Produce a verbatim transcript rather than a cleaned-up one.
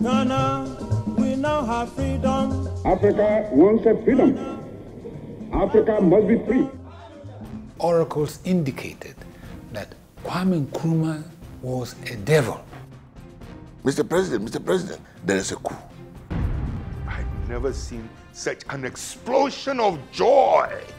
Ghana, we now have freedom. Africa wants a freedom. Africa must be free. Oracles indicated that Kwame Nkrumah was a devil. Mister President, Mister President, there is a coup. I've never seen such an explosion of joy.